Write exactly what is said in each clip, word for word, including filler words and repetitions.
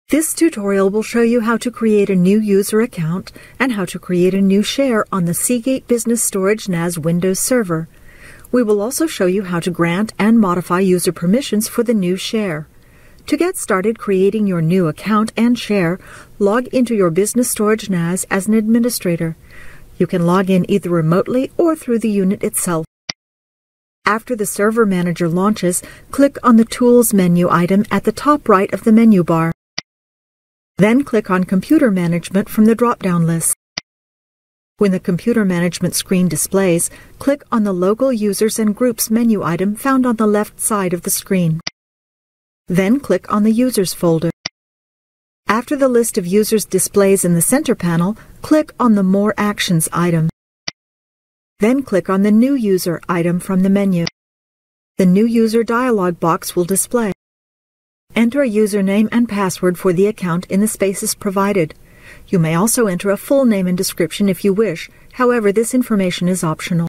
This tutorial will show you how to create a new user account and how to create a new share on the Seagate Business Storage N A S Windows Server. We will also show you how to grant and modify user permissions for the new share. To get started creating your new account and share, log into your Business Storage N A S as an administrator. You can log in either remotely or through the unit itself. After the Server Manager launches, click on the Tools menu item at the top right of the menu bar. Then click on Computer Management from the drop-down list. When the Computer Management screen displays, click on the Local Users and Groups menu item found on the left side of the screen. Then click on the Users folder. After the list of users displays in the center panel, click on the More Actions item. Then click on the New User item from the menu. The New User dialog box will display. Enter a username and password for the account in the spaces provided. You may also enter a full name and description if you wish, however this information is optional.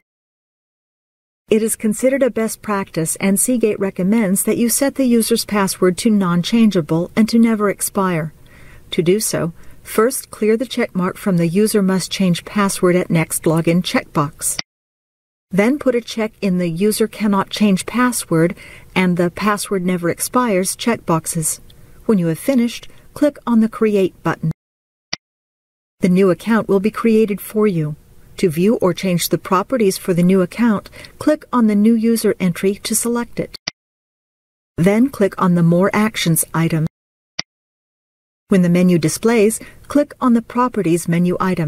It is considered a best practice and Seagate recommends that you set the user's password to non-changeable and to never expire. To do so, first clear the checkmark from the User Must Change Password at Next Login checkbox. Then put a check in the User Cannot Change Password and the Password Never Expires checkboxes. When you have finished, click on the Create button. The new account will be created for you. To view or change the properties for the new account, click on the New User entry to select it. Then click on the More Actions item. When the menu displays, click on the Properties menu item.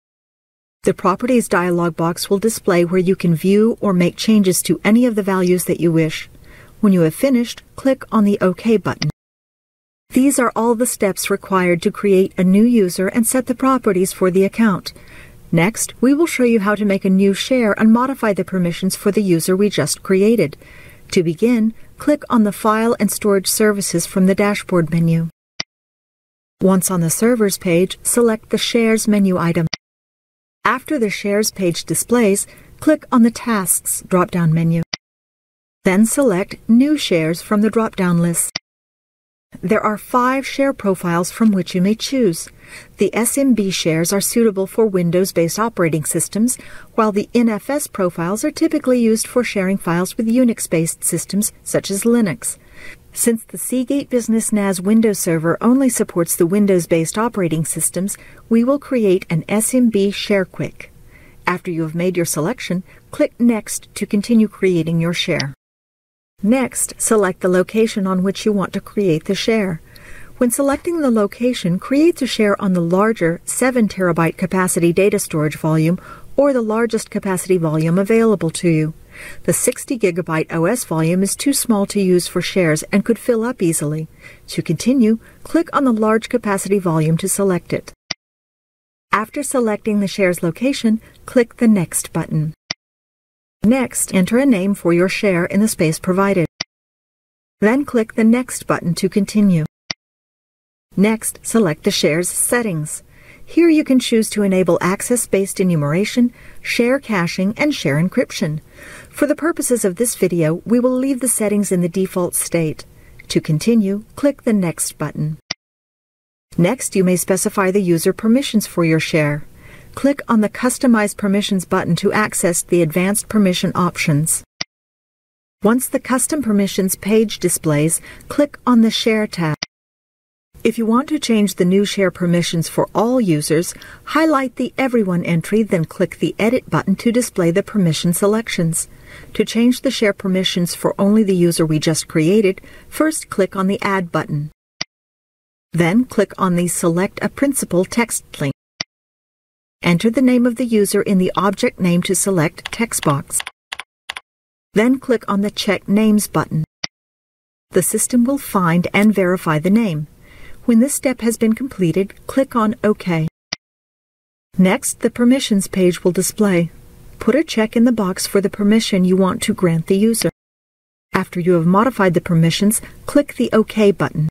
The Properties dialog box will display where you can view or make changes to any of the values that you wish. When you have finished, click on the OK button. These are all the steps required to create a new user and set the properties for the account. Next, we will show you how to make a new share and modify the permissions for the user we just created. To begin, click on the File and Storage Services from the Dashboard menu. Once on the Servers page, select the Shares menu item. After the Shares page displays, click on the Tasks drop-down menu. Then select New Shares from the drop-down list. There are five share profiles from which you may choose. The S M B shares are suitable for Windows-based operating systems, while the N F S profiles are typically used for sharing files with Unix-based systems such as Linux. Since the Seagate Business N A S Windows Server only supports the Windows-based operating systems, we will create an S M B share quick. After you have made your selection, click Next to continue creating your share. Next, select the location on which you want to create the share. When selecting the location, create the share on the larger seven terabyte capacity data storage volume or the largest capacity volume available to you. The sixty gigabyte O S volume is too small to use for shares and could fill up easily. To continue, click on the large capacity volume to select it. After selecting the share's location, click the Next button. Next, enter a name for your share in the space provided. Then click the Next button to continue. Next, select the share's settings. Here you can choose to enable access-based enumeration, share caching, and share encryption. For the purposes of this video, we will leave the settings in the default state. To continue, click the Next button. Next, you may specify the user permissions for your share. Click on the Customize Permissions button to access the advanced permission options. Once the Custom Permissions page displays, click on the Share tab. If you want to change the new share permissions for all users, highlight the Everyone entry, then click the Edit button to display the permission selections. To change the share permissions for only the user we just created, first click on the Add button. Then click on the Select a Principal text link. Enter the name of the user in the Object Name to Select text box. Then click on the Check Names button. The system will find and verify the name. When this step has been completed, click on OK. Next, the Permissions page will display. Put a check in the box for the permission you want to grant the user. After you have modified the permissions, click the OK button.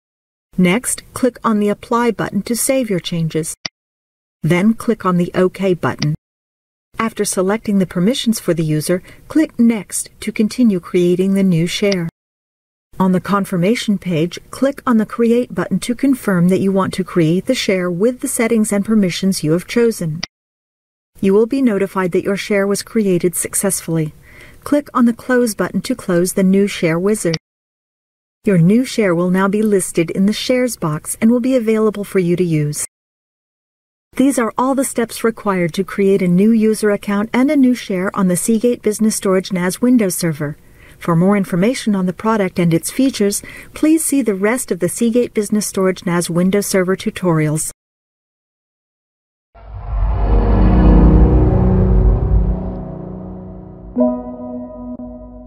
Next, click on the Apply button to save your changes. Then click on the OK button. After selecting the permissions for the user, click Next to continue creating the new share. On the confirmation page, click on the Create button to confirm that you want to create the share with the settings and permissions you have chosen. You will be notified that your share was created successfully. Click on the Close button to close the new share wizard. Your new share will now be listed in the Shares box and will be available for you to use. These are all the steps required to create a new user account and a new share on the Seagate Business Storage N A S Windows Server. For more information on the product and its features, please see the rest of the Seagate Business Storage N A S Windows Server tutorials.